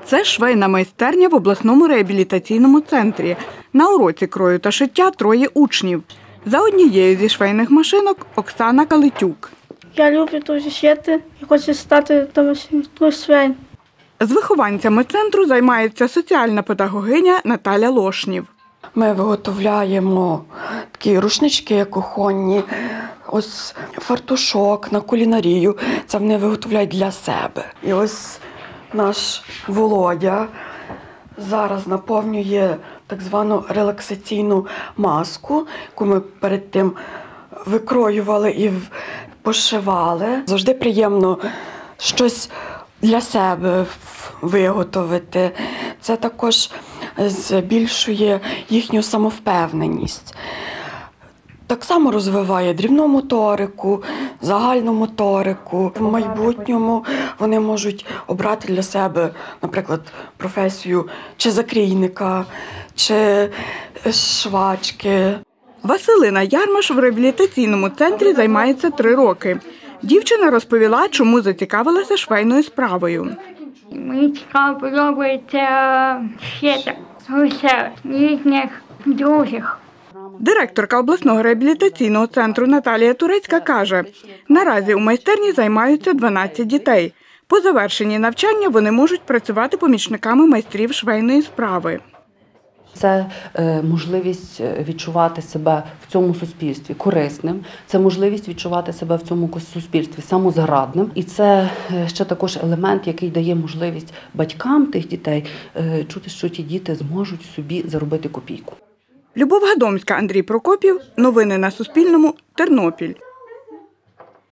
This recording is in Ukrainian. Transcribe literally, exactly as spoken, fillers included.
Це швейна майстерня в обласному реабілітаційному центрі. На уроці крою та шиття троє учнів. За однією зі швейних машинок – Оксана Калитюк. Я люблю дуже шити і хочу стати швейною. З вихованцями центру займається соціальна педагогиня Наталя Лошнів. Ми виготовляємо такі рушнички кухонні, ось фартушок на кулінарію. Це вони виготовляють для себе. І ось наш Володя зараз наповнює так звану релаксаційну маску, яку ми перед тим викроювали і пошивали. Завжди приємно щось для себе виготовити. Це також збільшує їхню самовпевненість. Так само розвиває дрібну моторику, загальну моторику. В майбутньому вони можуть обрати для себе, наприклад, професію чи закрійника, чи швачки. Василина Ярмаш в реабілітаційному центрі займається три роки. Дівчина розповіла, чому зацікавилася швейною справою. Мені цікаво подобається шити усе різних друзів. Директорка обласного реабілітаційного центру Наталія Турецька каже, наразі у майстерні займаються дванадцять дітей. По завершенні навчання вони можуть працювати помічниками майстрів швейної справи. Це можливість відчувати себе в цьому суспільстві корисним, це можливість відчувати себе в цьому суспільстві самозарадним. І це ще також елемент, який дає можливість батькам тих дітей чути, що ті діти зможуть собі заробити копійку. Любов Гадомська, Андрій Прокопів. Новини на Суспільному. Тернопіль.